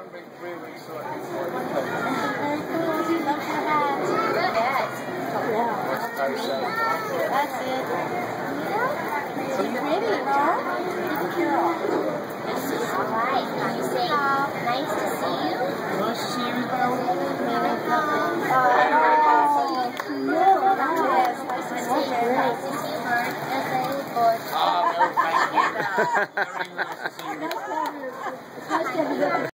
really sorry. Very cool. She loves her hat. What's our show? That's it. She's pretty, no? Alright, can you say nice to see you? Nice to see you as well. Yes, nice to see you. Very nice to see you.